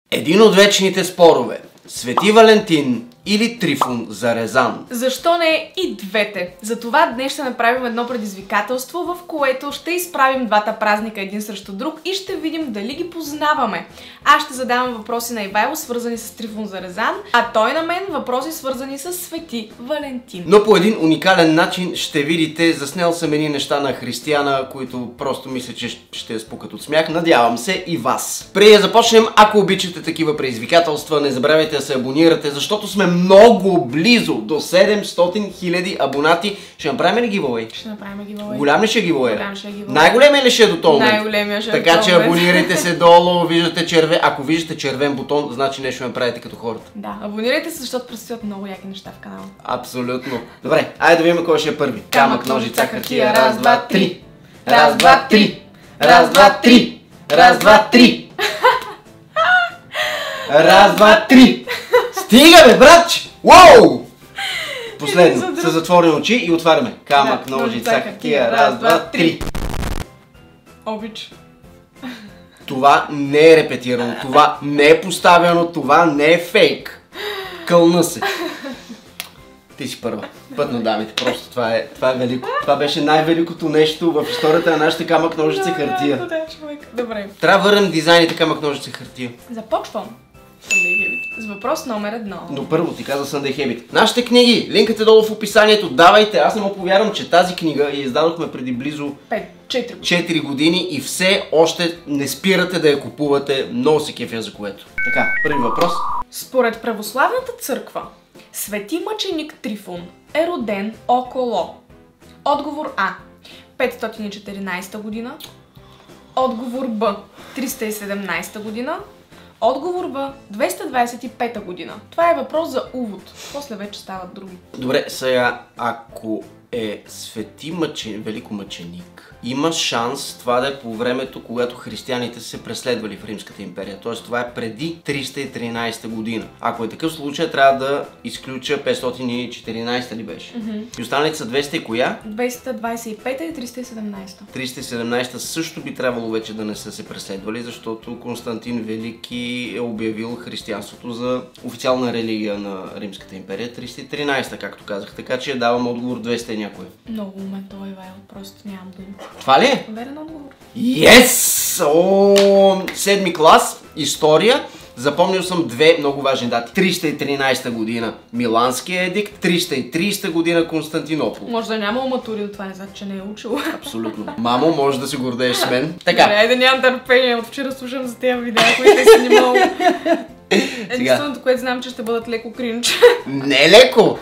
Един от вечните спорове. Свети Валентин или Трифон Зарезан? Защо не и двете? Затова днес ще направим едно предизвикателство, в което ще изправим двата празника един срещу друг и ще видим дали ги познаваме. Аз ще задавам въпроси на Ивайло, свързани с Трифон Зарезан, а той на мен въпроси, свързани с Свети Валентин. Но по един уникален начин ще видите, заснел съм едни неща на Християна, които просто мисля, че ще спукат от смях. Надявам се и вас. Преди да започнем, ако обичате такива предизвикателства, не забравяйте да се абонирате, защото сме много близо до 700 000 абонати. Ще направим ли гивауей? Ще направим гивауей. Голям ли ще гивауей? Голям ще е гивауей. Най-големия ли ще е до този момент? Най-големия ще е. Така че абонирайте се долу, виждате червен. Ако виждате червен бутон, значи нещо ме правите като хората. Да, абонирайте се, защото предстоят много яки неща в канала. Абсолютно. Добре, айде да видим кой ще е първи. Камък, ножица, хартия. Раз, два, три. Раз, два, три. Раз, два, три. Раз, два, три. Раз, два, три. Стига бе, братче! Уоу! Последно, с затворени очи и отваряме. Камък, ножица, хартия. Раз, два, три. Обич. Това не е репетирано, това не е поставено, това не е фейк. Кълна се. Ти си първа. Път на дамите. Просто това е велико. Това беше най-великото нещо в историята на нашата камък, ножица, хартия. Добре. Трябва да върнем дизайните камък, ножица, хартия. Започвам. С въпрос номер 1. Но първо ти каза Sunday Habit. Нашите книги, линкът е долу в описанието. Давайте, аз не му повярвам, че тази книга я издадохме преди близо 4 години и все още не спирате да я купувате. Много се кефя за което. Така, първи въпрос. Според православната църква, свети мъченик Трифон е роден около. Отговор А. 514 година. Отговор Б. 317 година. Отговор Б. 225 година. Това е въпрос за увод. После вече стават други. Добре, сега, ако е свети великомъченик, има шанс това да е по времето, когато християните са се преследвали в Римската империя. Т.е. това е преди 313 година. Ако е такъв случай, трябва да изключа 514 ли беше? И останалите са 200 и коя? 225 и 317. 317 също би трябвало вече да не са се преследвали, защото Константин Велики е обявил християнството за официална религия на Римската империя. 313, както казах. Така че давам отговор 200 и някой. Много умен това, Ивайло. Просто нямам думи. Това ли е? Верен отговор. Yes! О, седми клас, история. Запомнил съм две много важни дати. 313 година Миланския едикт, 330 година Константинопол. Може да няма матури, но това не значи, че не е учил. Абсолютно. Мамо, може да се гордееш с мен. Така. Добре, айде нямам търпение. От вчера слушам за тези видеа, които се снимал. Единственото, което знам, че ще бъдат леко кринч. Не леко!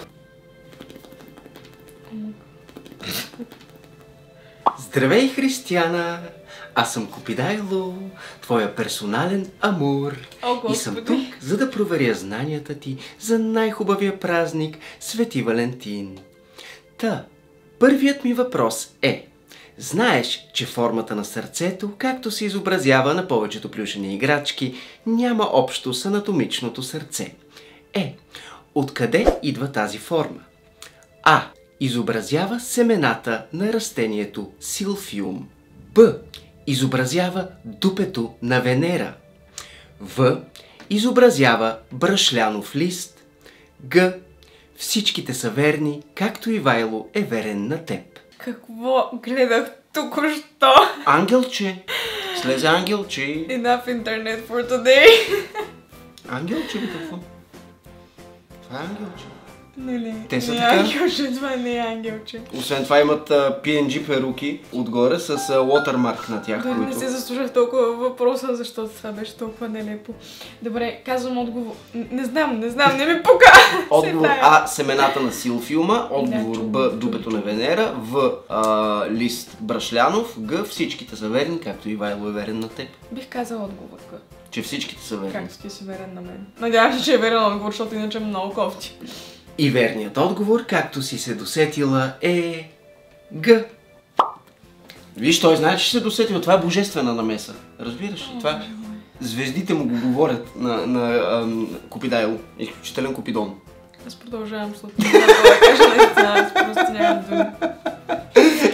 Здравей, Християна! Аз съм Купидайло, твоя персонален амур. И съм тук, за да проверя знанията ти за най-хубавия празник, Свети Валентин. Та, първият ми въпрос е: знаеш, че формата на сърцето, както се изобразява на повечето плюшени играчки, няма общо с анатомичното сърце? Откъде идва тази форма? А. Изобразява семената на растението силфиум. Б. Изобразява дупето на Венера. В. Изобразява бръшлянов лист. Г. Всичките са верни, както Ивайло е верен на теб. Какво гледах току-що? Ангелче. Слезе ангелче. Enough internet for today. Ангелче ли какво? Това е ангелче. Не, те са не така. Ангелче, това не е ангелче. Освен това имат PNG перуки отгоре с watermark на тях. Дори не се заслужах толкова въпроса, защото това беше толкова нелепо. Добре, казвам отговор. Не знам, не ми пука. Отговор А. Семената на силфиума. Отговор Б. Дупето на Венера. В. Лист бръшлянов. Г. Всичките са верни, както Ивайло е верен на теб. Бих казал отговор Г. Че всичките са верни. Както ти си верен на мен. Надявам се, че е верен отговор, защото иначе много кофти. И верният отговор, както си се досетила, е Г. Виж, той знае, че ще се досетила. Това е божествена намеса. Разбираш ли? Това звездите му го говорят на Купидайло. Изключителен Купидон. Аз продължавам, защото не да кажа наистина, аз просто нямам думи.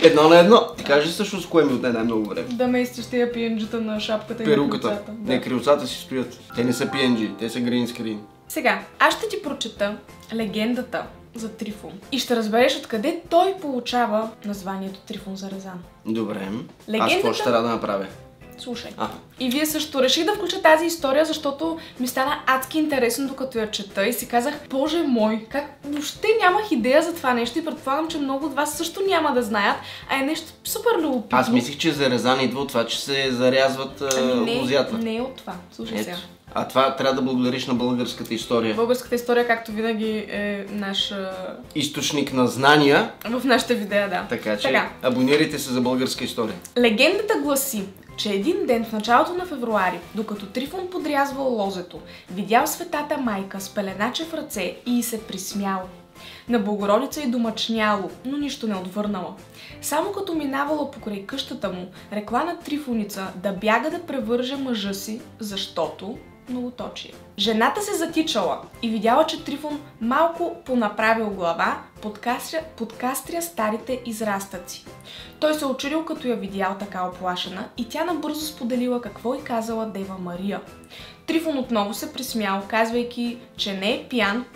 Едно на едно. Ти кажеш също с кое ми отне най-много време. Да местиш тия пиенджата на шапката и перуката. на крилцата. Не, крилцата си стоят. Те не са PNG, те са green screen. Сега, аз ще ти прочета легендата за Трифон и ще разбереш откъде той получава названието Трифон Зарезан. Добре. Аз какво ще трябва да направя? Слушай. И вие също реших да включа тази история, защото ми стана адски интересно докато я чета и си казах, боже мой, как въобще нямах идея за това нещо и предполагам, че много от вас също няма да знаят, а е нещо супер любопитно. Аз мислих, че Зарезан идва от това, че се зарязват лозята. Не е от това. Слушай сега. А това трябва да благодариш на българската история. Българската история, както винаги, е наш източник на знания. В нашите видеа, да. Така че абонирайте се за българска история. Легендата гласи, че един ден в началото на февруари, докато Трифон подрязвал лозето, видял Светата майка с пеленаче в ръце и се присмял. На Богородица й домъчняло, но нищо не отвърнала. Само като минавала покрай къщата му, рекла на Трифоница да бяга да превърже мъжа си, защото многоточие. Жената се затичала и видяла, че Трифон малко понаправил глава, подкастря старите израстъци. Той се очудил, като я видял така оплашена и тя набързо споделила какво й казала Дева Мария. Трифон отново се присмял, казвайки, че не е пиян,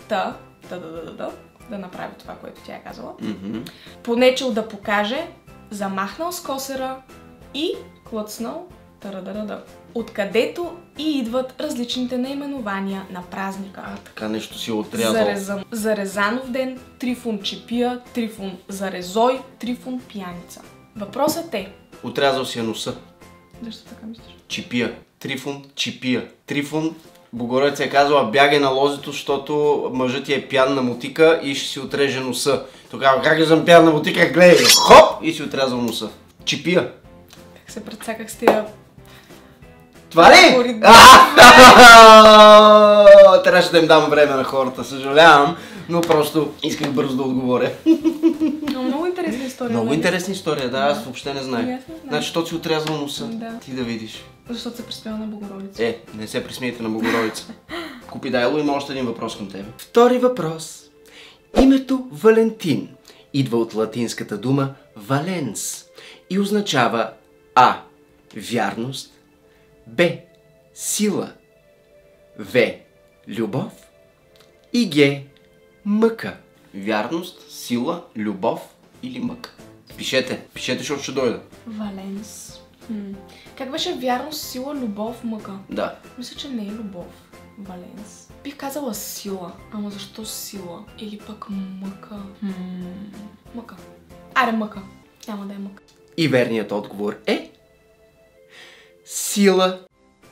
да направи това, което тя е казала. Понечел да покаже, замахнал с косера и клъцнал откъдето и идват различните наименования на празника. Така нещо си отрязал. Зарезанов ден, Трифон Чипия, Трифон Зарезой, Трифон Пияница. Въпросът е... Отрязал си носа. Защо така мислиш? Чипия. Трифон Чипия. Трифон, Богородица е казала, бягай на лозето, защото мъжът ти е пиян на мотика и ще си отреже носа. Тогава, как съм пиян на мотика, гледай, хоп! И си отрязал носа. Чипия. Как се предсаках с тия... Това ли? Трябваше да им дам време на хората, съжалявам, но просто исках бързо да отговоря. Много интересна история. Много интересна история, да, аз въобще не знаех. Значи, защото си отрязал носа, ти да видиш. Защото се присмява на Богородица. Не се присмейте на Богородица. Купидайло, има още един въпрос към тебе. Втори въпрос. Името Валентин идва от латинската дума валенс и означава А. Вярност, Б. Сила, В. Любов и Г. Мъка. Вярност, сила, любов или мъка. Пишете, защото ще дойда. Валенс. Как беше вярност, сила, любов, мъка? Да. Мисля, че не е любов. Валенс. Бих казала сила. Ама защо сила? Или пък мъка? Мъка. Аре, мъка. Няма да е мъка. И верният отговор е... Сила.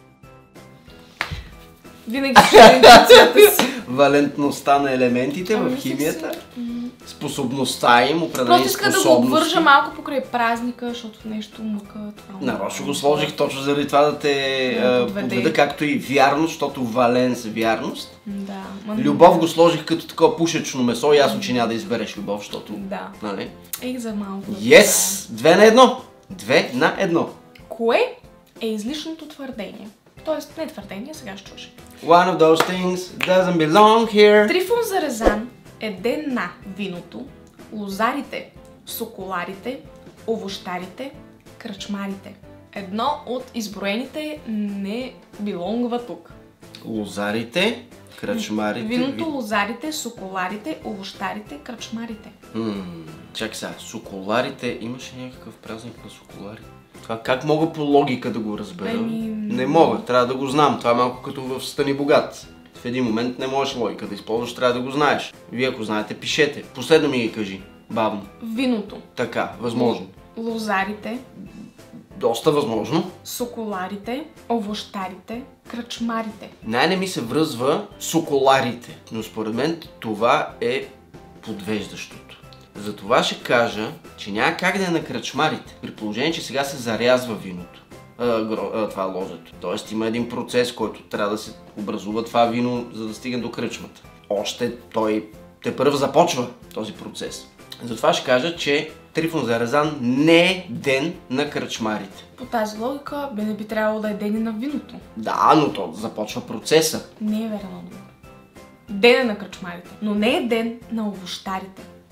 Винаги ще интуицията си. Валентността на елементите в химията. Способността им, определени способности. Просто иска да го обвържа малко покрай празника, защото нещо мъка. Нарочно го сложих точно заради това да те подведа, както и вярност, защото валенс е вярност. Да. Любов го сложих като такова пушечно месо, ясно, че няма да избереш любов, защото... Да. Нали? За малко. Yes! 2 на 1. 2 на 1. Кое е излишното твърдение? Тоест, не твърдение, сега ще чуеш. One of those things doesn't belong here. Трифон Зарезан е ден на виното, лозарите, соколарите, овощарите, кръчмарите. Едно от изброените не билонгва тук. Лозарите, кръчмарите... Виното, лозарите, соколарите, овощарите, кръчмарите. Чакай сега, соколарите... Имаше някакъв празник на соколари? Това как мога по логика да го разбера? Не мога, трябва да го знам. Това е малко като в Стани богат. В един момент не можеш логика да използваш, трябва да го знаеш. Вие ако знаете, пишете. Последно ми ги кажи, бавно. Виното. Така, възможно. Лозарите. Доста възможно. Соколарите, овощарите, кръчмарите. Най-не ми се връзва соколарите, но според мен това е подвеждащото. Затова ще кажа, че няма как да е на кръчмарите, при положение, че сега се зарязва виното. Това лозето. Тоест има един процес, който трябва да се образува това вино, за да стигне до кръчмата. Още той тепърва започва този процес. Затова ще кажа, че Трифон Зарезан не е ден на кръчмарите. По тази логика не би трябвало да е ден на виното. Да, но то започва процеса. Не е верен отговор. Ден е на кръчмарите, но не е ден на овощарите.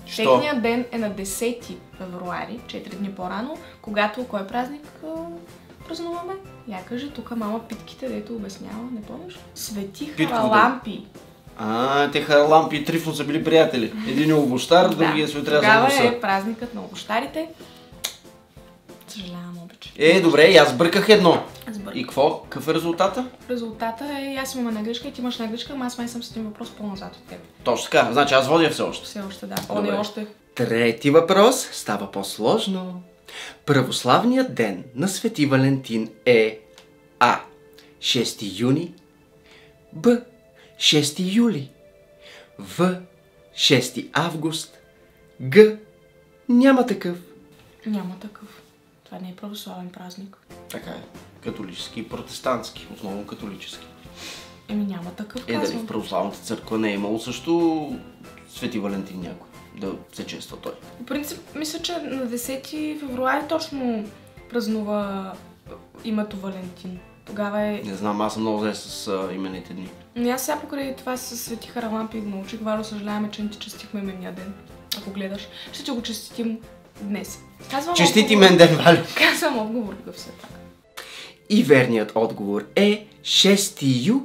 Техният ден е на 10 февруари, 4 дни по-рано, когато кой празник празнуваме? Я кажи, тук мама питките, дето обяснява, не помниш? Свети Харалампи. Те Харалампи и Трифон са били приятели. Един е обощар, другия се отряза носа. Тогава е празникът на обощарите. Съжалявам, обича. Добре, и аз бърках едно. Сбърках. И какво? Какъв е резултата? Резултата е, аз имам една грешка и ти имаш една грешка, ама аз май съм с един въпрос по-назад от теб. Точно така, значи аз водя все още. Все още, да. Не още. Трети въпрос става по-сложно. Православният ден на Свети Валентин е А. 6 юни, Б. 6 юли, В. 6 август, Г. Няма такъв. Няма такъв. Това не е православен празник. Така е. Католически и протестантски. Основно католически. Няма такъв, казвам. Дали в православната църква не е имало също Свети Валентин някой да се чества той? По принцип, мисля, че на 10 февруари точно празнува името Валентин. Тогава е... Не знам, аз съм много зле с имените дни. Но аз сега покрай това с Свети Харалампи го научих. Варо, съжаляваме, че не ти честихме именния ден. Ако гледаш, ще ти го честитим днес. Честити мен ден, Валю! Казвам отговор какъв все пак. И верният отговор е 6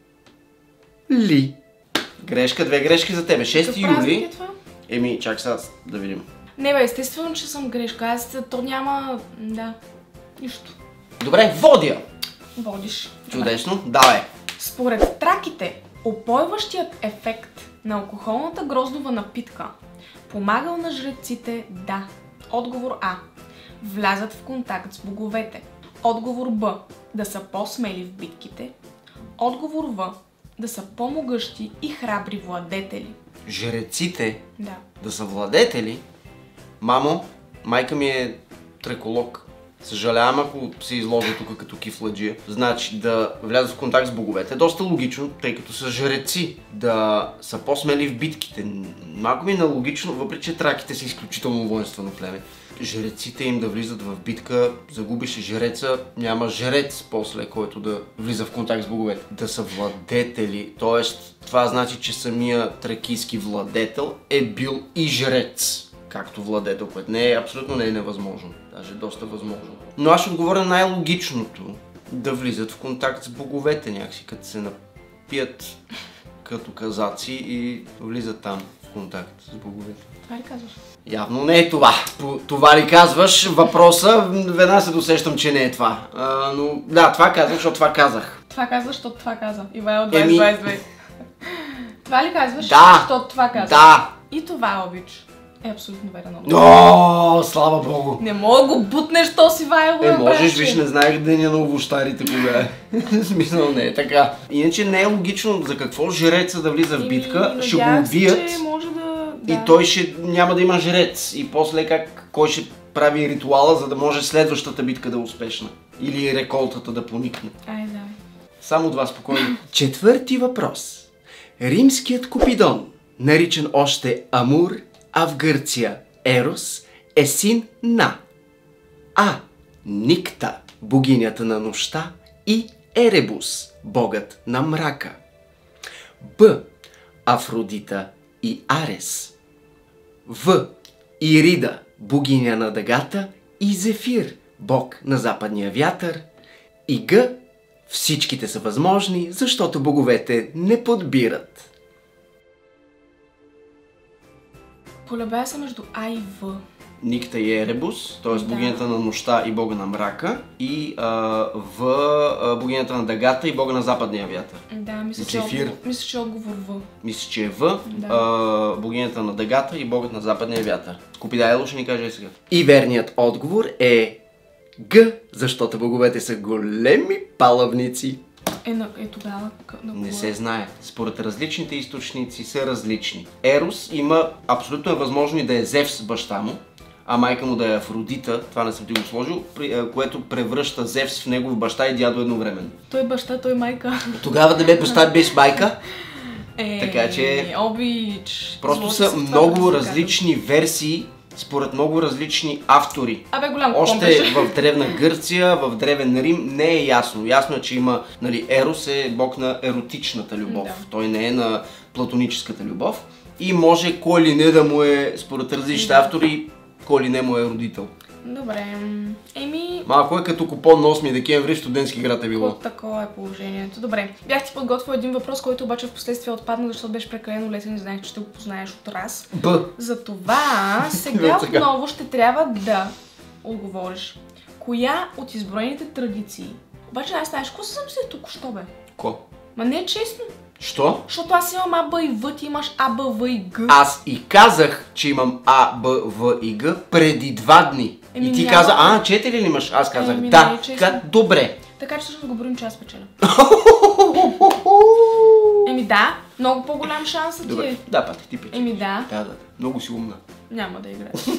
юли. Грешка, две грешки за тебе. 6 юли. Е това? Чак сега да видим. Не бе, естествено, че съм грешка. То няма... Да. Нищо. Добре, водя! Водиш. Чудесно, давай. Според траките, упойващият ефект на алкохолната гроздова напитка помагал на жреците да. Отговор А. Влязат в контакт с боговете. Отговор Б. Да са по-смели в битките. Отговор В. Да са по-могъщи и храбри владетели. Жреците да са владетели? Мамо, майка ми е треколог. Съжалявам, ако се изложа тук като кифладжия. Значи да влязат в контакт с боговете е доста логично, тъй като са жреци. Да са по-смели в битките. Малко ми е нелогично, въпреки че траките са изключително воинствено племе. Жреците им да влизат в битка, загубиш жреца, няма жрец после, който да влиза в контакт с боговете. Да са владетели, т.е. това значи, че самия тракийски владетел е бил и жрец. Както владетел, което абсолютно не е невъзможно. Даже доста възможно. Но аз ще отговоря най-логичното. Да влизат в контакт с боговете някакси, като се напият като казаци и влизат там в контакт с боговете. Това ли казваш? Явно не е това. Това ли казваш? Въпроса, веднага се досещам, че не е това. Но да, това казах, защото това казах. Това казваш, защото това каза. Ивайло 2022. Това ли казваш? Да. Защото това каза. Да. И това обич. Е абсолютно верен отговор. О, слава богу! Не мога да го бутнеш този Ивайло. Можеш, виж, не знаех деня на овощарите кога е. В смисъл не е така. Иначе не е логично за какво жреца да влиза в битка, ще го убият и той няма да има жрец. И после кой ще прави ритуала, за да може следващата битка да е успешна. Или реколтата да поникне. Да. Само два спокойно. Четвърти въпрос. Римският Купидон, наричан още Амур, а в Гърция Ерос, е син на А. Никта, богинята на нощта, и Еребус, богът на мрака. Б. Афродита и Арес. В. Ирида, богиня на дъгата, и Зефир, бог на западния вятър. И Г. Всичките са възможни, защото боговете не подбират. Колебая се между А и В. Никта и Еребус, т.е. богинята на нощта и бога на мрака, и В. Богинята на дъгата и бога на западния вятър. Да, мисля, че отговор В. Мисля, че е В. Да. Богинята на дъгата и богът на западния вятър. Купидайло ще ни каже сега. И верният отговор е Г, защото боговете са големи палавници. Тогава... Не се знае. Според различните източници са различни. Ерос има, абсолютно е възможно и да е Зевс баща му, а майка му да е Афродита, това не съм ти го сложил, което превръща Зевс в негов баща и дядо едновременно. Той баща, той майка. Тогава да бе баща, беше майка. Така че... Обич. Просто са много различни версии, според много различни автори. Още в древна Гърция, в древен Рим не е ясно. Ясно е, че има, Ерос е бог на еротичната любов. Да. Той не е на платоническата любов. и може кой ли не да му е, според различните автори, кой ли не му е родител. Добре, Малко е като купон на 8 декември в студентски град е било. Такова е положението. Добре, бях ти подготвил един въпрос, който обаче в последствие отпадна, защото беше прекалено лесен и знаех, че ще го познаеш от раз. Затова сега отново ще трябва да отговориш. Коя от изброените традиции? Обаче аз знаеш, какво съм си тук, що бе? Ко? Ма не е честно. Що? Защото аз имам А, Б и В, ти имаш А, Б, В и Г. Аз и казах, че имам А, Б, В и Г преди 2 дни. И ти каза, 4 ли имаш? Аз казах, да. Добре. Така че също го броим, че аз печеля. Да, много по-голям шанс ти е. Да, пати, ти печелиш. Да. Да, много си умна. Няма да играеш.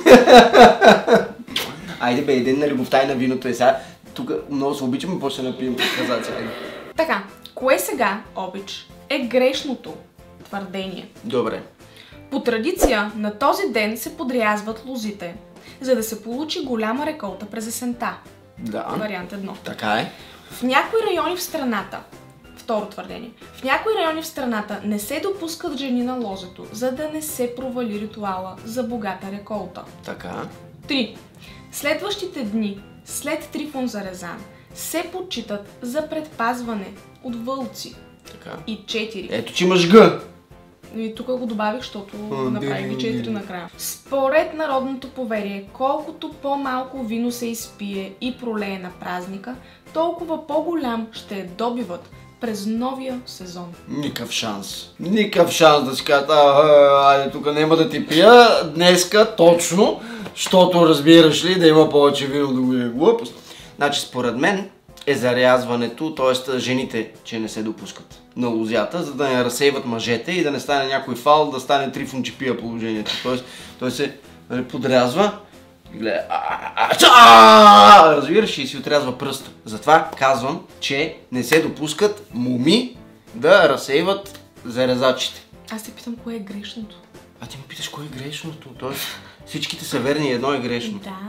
Айде бе, ден на любовта и на виното е сега. Тук много се обичаме и после напием казаци. Така, кое сега, обич, е грешното твърдение? Добре. По традиция на този ден се подрязват лозите, за да се получи голяма реколта през есента. Да. Вариант 1. Така е. В някои райони в страната, второ твърдение, в някои райони в страната не се допускат жени на лозето, за да не се провали ритуала за богата реколта. Така. 3. Следващите дни след Трифон Зарезан се почитат за предпазване от вълци. Така. И 4. Ето, че имаш Г. И тук го добавих, защото направих 4 накрая. Според народното поверие, колкото по-малко вино се изпие и пролее на празника, толкова по-голям ще е добивът през новия сезон. Никакъв шанс. Никакъв шанс да си кажат, айде тук няма да ти пия днеска точно, защото разбираш ли да има повече вино да го е глупост. Значи според мен е зарязването, т.е. жените, че не се допускат на лозята, за да не разсейват мъжете и да не стане някой фал, да стане Трифон, че пия положението. Т.е. той се подрязва и гледа, разбираш и си отрязва пръста. Затова казвам, че не се допускат моми да разсейват зарезачите. Аз те питам, кое е грешното? А ти ме питаш, кое е грешното? Тоест всичките са верни и едно е грешно. Да.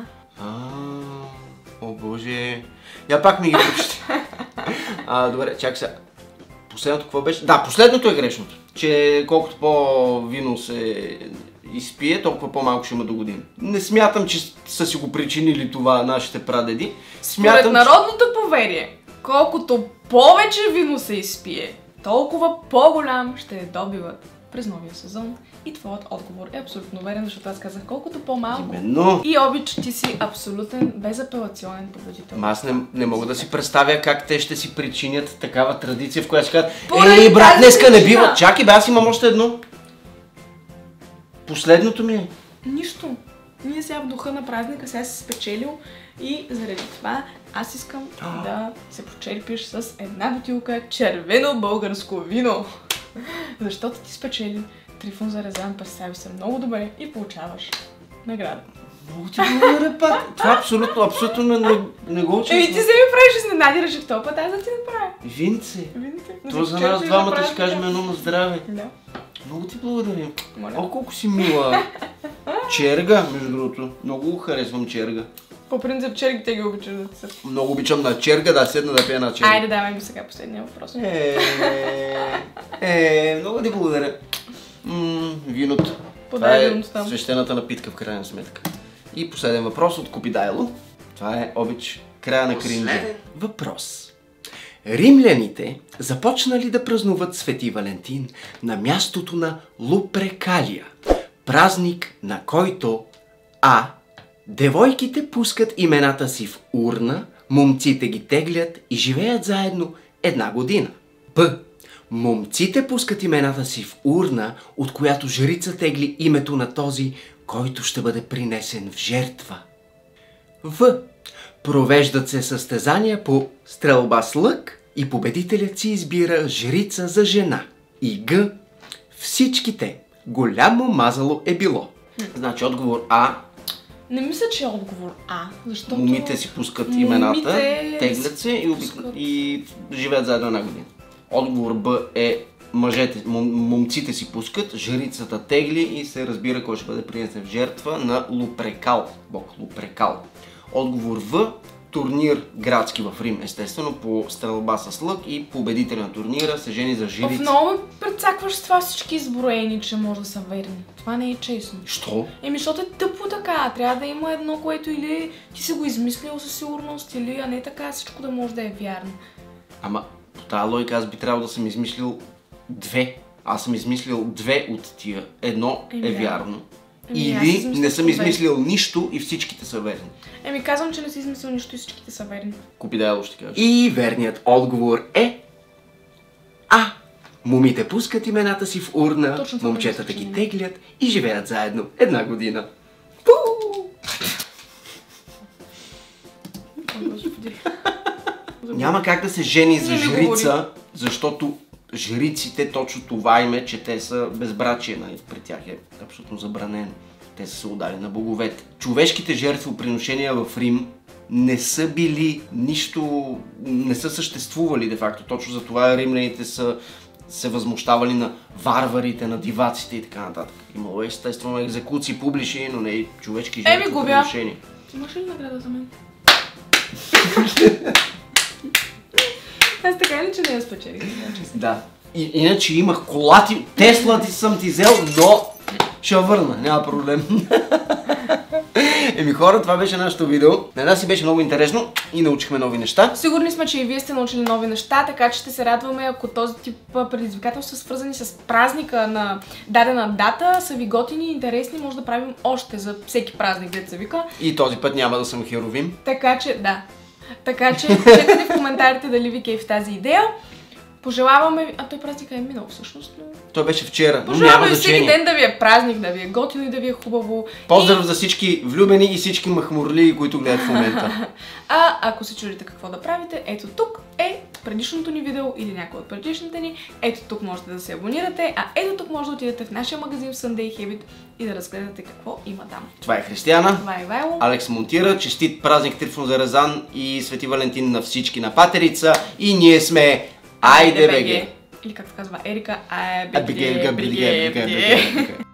О боже. Я пак ми ги прочети. Добре, чакай сега. Последното какво беше? Да, последното е грешното. Че колкото по-вино се изпие, толкова по-малко ще има до година. Не смятам, че са си го причинили това нашите прадеди. Според народното поверие, колкото повече вино се изпие, толкова по-голям ще е добивът през новия сезон. И твоят отговор е абсолютно верен, защото аз казах колкото по-малко. Именно. И обич, ти си абсолютен, безапелационен победител. Аз не мога да си представя как те ще си причинят такава традиция, в която си казват, брат, днеска не бива. Чакай бе, аз имам още едно. Последното ми е. Нищо. Ние сега в духа на празника сега си спечелил и заради това аз искам да се почерпиш с една бутилка червено българско вино. Защото ти спечели Трифон Зарезан, представи се много добре и получаваш награда. Много ти благодаря, пак. Това абсолютно не го учи. Ти се ми правиш изненади, реших този път, аз да ти направя. Винце. То за нас двамата ще кажем едно на здраве. Да. Много ти благодаря. О, колко си мила. Черга, между другото. Много харесвам черга. По принцип чергите ги обичаш да са. Много обичам на черга, да седна да пия на черга. Айде, давай ми сега последния въпрос. Много ти благодаря. Виното. Това е свещената напитка в крайна сметка. И последен въпрос от Купидайло. Това е обич края на кринжа. Въпрос. Римляните започнали да празнуват Свети Валентин на мястото на Лупрекалия, празник на който девойките пускат имената си в урна, момците ги теглят и живеят заедно една година. Момците пускат имената си в урна, от която жрица тегли името на този, който ще бъде принесен в жертва. Провеждат се състезания по стрелба с лък и победителят си избира жрица за жена. И всичките голямо мазало е било. Значи отговор А. Не мисля, че е отговор А, защото... Момите си пускат имената, теглят се и живеят заедно една година. Отговор Б е момците си пускат, жрицата тегли и се разбира кой ще бъде принесен в жертва на Лупрекал, бог Лупрекал. Отговор В, турнир градски в Рим, естествено, по стрелба с лък и победителя на турнира се жени за жрица. Много ме прецакваш с това всички изброени, че може да са верни. Това не е честно. Що? Защото е тъпо така. Трябва да има едно, което или ти си го измислил със сигурност, или а не така всичко да може да е вярно. Ама по тази логика аз би трябвало да съм измислил две. Аз съм измислил две от тия. Едно е вярно. Или не съм измислил нищо и всичките са верни. Казвам, че не си измислил нищо и всичките са верни. Купидайло ще кажа. И верният отговор е... Момите пускат имената си в урна, момчетата ги теглят и живеят заедно 1 година. Няма как да се жени за жрица, защото жриците точно това им е, че те са безбрачие, при тях е абсолютно забранено. Те са се отдали на боговете. Човешките жертвоприношения в Рим не са били нищо, не са съществували де факто. Точно за това римляните са се възмущавали на варварите, на диваците и така нататък. Имало естествено екзекуции публични, но не и човешки жертвоприношения. Имаш ли награда за мен? Аз така или че не я спечелих. Да. Иначе имах колати, Тесла ти съм ти взел, но ще я върна, няма проблем. Хора, това беше нашето видео. На нас си беше много интересно и научихме нови неща. Сигурни сме, че и вие сте научили нови неща, така че ще се радваме, ако този тип предизвикателства, свързани с празника на дадена дата, са ви готини и интересни, може да правим още за всеки празник, деца вика. И този път няма да съм Херовим. Така че, да. Така че, чекайте в коментарите дали ви кефи тази идея. Пожелаваме... той празник е минал всъщност, но... Той беше вчера, но пожелаваме няма значение. всеки ден да ви е празник, да ви е готино и да ви е хубаво. Поздрав за всички влюбени и всички махмурли, които гледат в момента. Ако се чудите какво да правите, ето тук е предишното ни видео или някой от предишните ни. Ето тук можете да се абонирате, а ето тук може да отидете в нашия магазин в Sunday Habit и да разгледате какво има там. Това е Християна. Това е Ивайло. Алекс монтира. Честит празник Трифон Зарезан и Свети Валентин на всички на Патерица. И ние сме Айде БГ. Или както казва Ерика, Айде БГ.